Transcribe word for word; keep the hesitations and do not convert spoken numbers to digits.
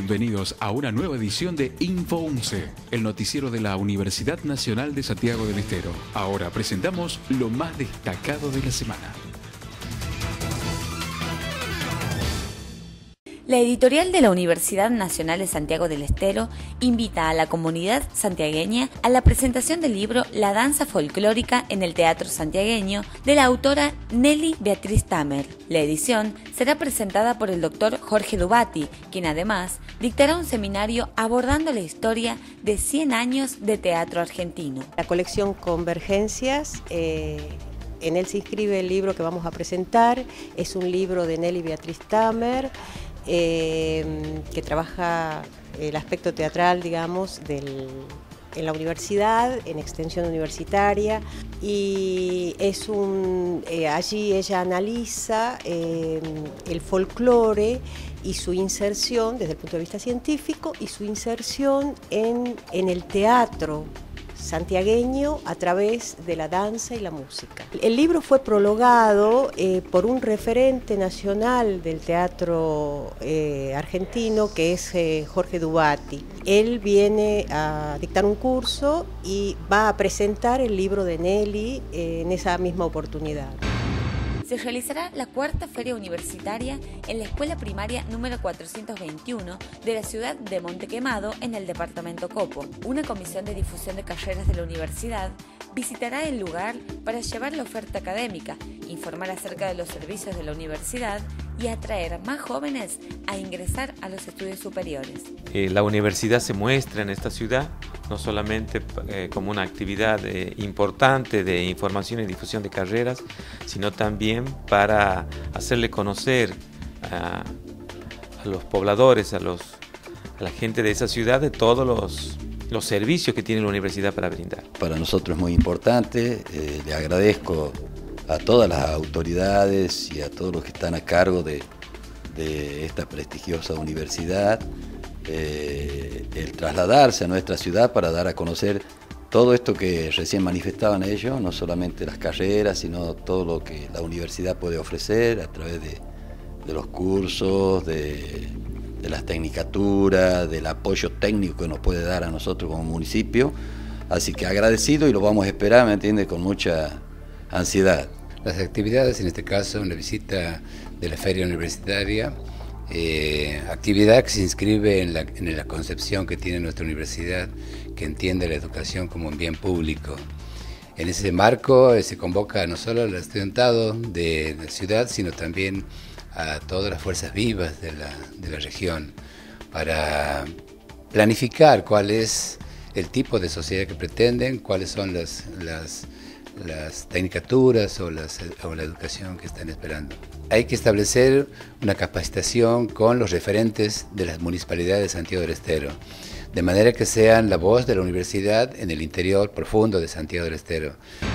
Bienvenidos a una nueva edición de Info once, el noticiero de la Universidad Nacional de Santiago del Estero. Ahora presentamos lo más destacado de la semana. La editorial de la Universidad Nacional de Santiago del Estero invita a la comunidad santiagueña a la presentación del libro La danza folclórica en el teatro santiagueño de la autora Nelly Beatriz Tamer. La edición será presentada por el doctor Jorge Dubati, quien además dictará un seminario abordando la historia de cien años de teatro argentino. La colección Convergencias, eh, en él se inscribe el libro que vamos a presentar, es un libro de Nelly Beatriz Tamer, Eh, que trabaja el aspecto teatral, digamos, del, en la universidad, en extensión universitaria, y es un, eh, allí ella analiza eh, el folclore y su inserción desde el punto de vista científico y su inserción en, en el teatro santiagueño a través de la danza y la música. El libro fue prologado eh, por un referente nacional del teatro eh, argentino que es eh, Jorge Dubati. Él viene a dictar un curso y va a presentar el libro de Nelly eh, en esa misma oportunidad. Se realizará la cuarta feria universitaria en la escuela primaria número cuatrocientos veintiuno de la ciudad de Monte Quemado, en el departamento Copo. Una comisión de difusión de carreras de la universidad visitará el lugar para llevar la oferta académica, informar acerca de los servicios de la universidad y atraer más jóvenes a ingresar a los estudios superiores. Eh, la universidad se muestra en esta ciudad no solamente eh, como una actividad eh, importante de información y difusión de carreras, sino también para hacerle conocer a, a los pobladores, a, los, a la gente de esa ciudad, de todos los, los servicios que tiene la universidad para brindar. Para nosotros es muy importante, eh, le agradezco a todas las autoridades y a todos los que están a cargo de, de esta prestigiosa universidad, eh, el trasladarse a nuestra ciudad para dar a conocer todo esto que recién manifestaban ellos, no solamente las carreras, sino todo lo que la universidad puede ofrecer a través de, de los cursos, de, de las tecnicaturas, del apoyo técnico que nos puede dar a nosotros como municipio. Así que agradecido y lo vamos a esperar, ¿me entiende?, con mucha ansiedad. Las actividades, en este caso, una visita de la feria universitaria, eh, actividad que se inscribe en la, en la concepción que tiene nuestra universidad, que entiende la educación como un bien público. En ese marco eh, se convoca no solo al estudiantado de la ciudad, sino también a todas las fuerzas vivas de la, de la región, para planificar cuál es el tipo de sociedad que pretenden, cuáles son las, las las tecnicaturas o, las, o la educación que están esperando. Hay que establecer una capacitación con los referentes de las municipalidades de Santiago del Estero, de manera que sean la voz de la universidad en el interior profundo de Santiago del Estero.